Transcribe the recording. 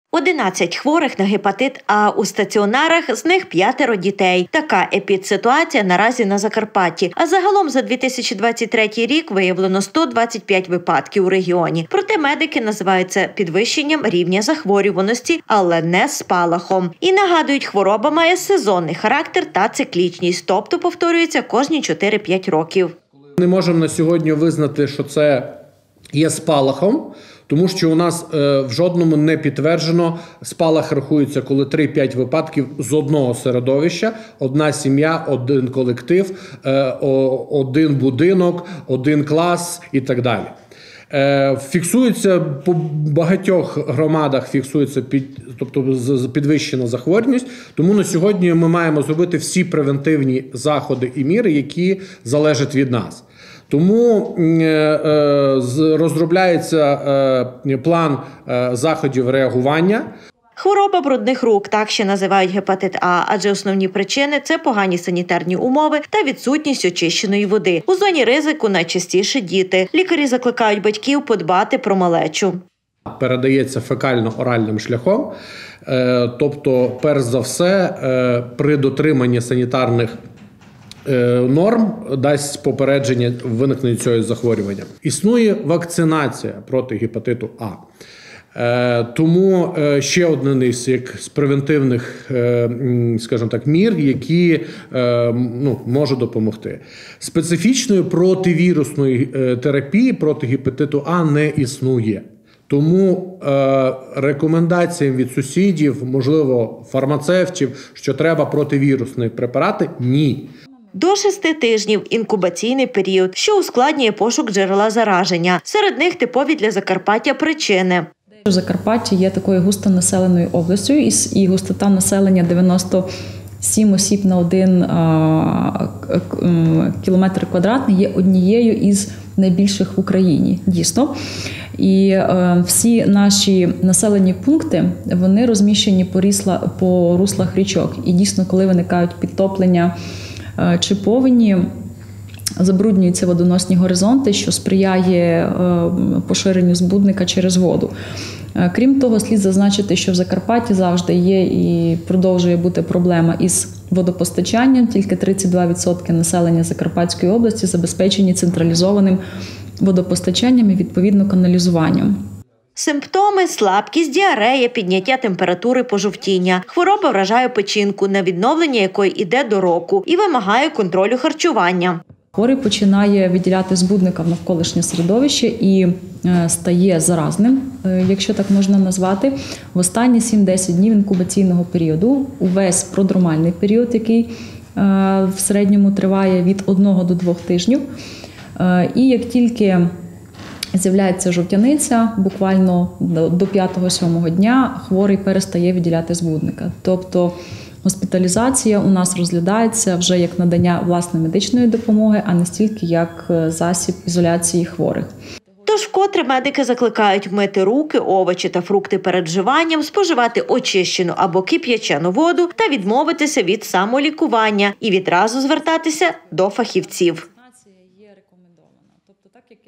11 хворих на гепатит А у стаціонарах, з них 5 дітей. Така епідситуація наразі на Закарпатті. А загалом за 2023 рік виявлено 125 випадків у регіоні. Проте медики називають це підвищенням рівня захворюваності, але не спалахом. І нагадують, хвороба має сезонний характер та циклічність, тобто повторюється кожні 4-5 років. Не можемо на сьогодні визнати, що це є спалахом, тому що у нас в жодному не підтверджено, спалах рахується, коли 3-5 випадків з одного середовища, одна сім'я, один колектив, один будинок, один клас і так далі. Фіксується по багатьох громадах, фіксується підвищена захворюваність, тому на сьогодні ми маємо зробити всі превентивні заходи і міри, які залежать від нас. Тому розробляється план заходів реагування. Хвороба брудних рук, так ще називають гепатит А, адже основні причини – це погані санітарні умови та відсутність очищеної води. У зоні ризику найчастіше діти. Лікарі закликають батьків подбати про малечу. Передається фекально-оральним шляхом, тобто, перш за все, при дотриманні санітарних норм дасть попередження виникнення цього захворювання. Існує вакцинація проти гепатиту А. Тому ще один з превентивних, скажімо так, мір, які можуть допомогти. Специфічної противірусної терапії проти гепатиту А не існує. Тому рекомендаціям від сусідів, можливо, фармацевтів, що треба противірусні препарати – ні. До 6 тижнів – інкубаційний період, що ускладнює пошук джерела зараження. Серед них типові для Закарпаття причини. Закарпаття є такою густонаселеною областю, і густота населення 97 осіб на 1 кілометр квадратний є однією із найбільших в Україні, дійсно. І всі наші населені пункти, вони розміщені по руслах річок. І дійсно, коли виникають підтоплення чи повені, забруднюються водоносні горизонти, що сприяє поширенню збудника через воду. Крім того, слід зазначити, що в Закарпатті завжди є і продовжує бути проблема із водопостачанням. Тільки 32% населення Закарпатської області забезпечені централізованим водопостачанням і, відповідно, каналізуванням. Симптоми – слабкість, діарея, підняття температури, пожовтіння. Хвороба вражає печінку, на відновлення якої йде до року, і вимагає контролю харчування. Хворий починає виділяти збудника в навколишнє середовище і стає заразним, якщо так можна назвати, в останні 7-10 днів інкубаційного періоду, увесь продромальний період, який в середньому триває від 1 до 2 тижнів. І як тільки з'являється жовтяниця, буквально до 5-7 дня хворий перестає виділяти збудника. Тобто госпіталізація у нас розглядається вже як надання власної медичної допомоги, а не стільки як засіб ізоляції хворих. Тож вкотре медики закликають мити руки, овочі та фрукти перед вживанням, споживати очищену або кип'ячену воду та відмовитися від самолікування і відразу звертатися до фахівців.